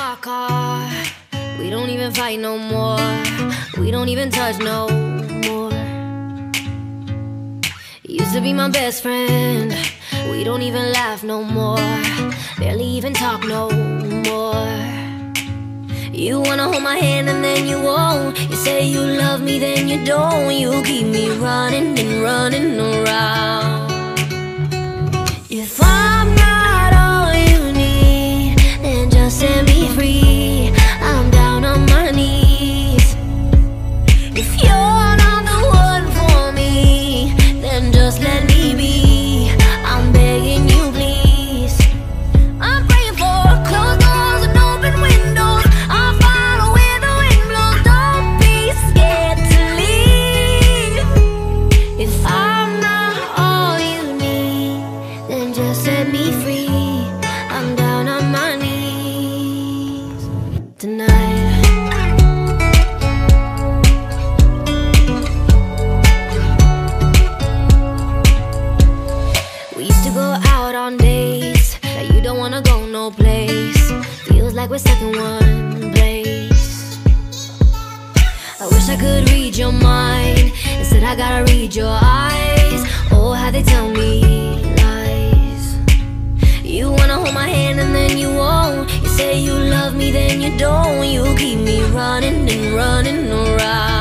our car. We don't even fight no more. We don't even touch no more. Used to be my best friend. We don't even laugh no more. Barely even talk no more. You wanna hold my hand and then you won't. You say you love me, then you don't. You keep me running and running around. If I'm not all you need, then just set me free. I'm down on my knees. If you're not the one for me, then just let me be. I'm begging you, please. I'm praying for closed doors and open windows. I'll follow where the wind blows. Don't be scared to leave. If I'm not all you need, then just set me free. I'm down on my knees tonight. We used to go out on dates. Now you don't wanna go no place. Feels like we're stuck in one place. I wish I could read your mind. Instead I gotta read your eyes. Oh, how they tell me lies. You wanna hold my hand and then you won't. You say you love me, then you don't. You keep me running and running around.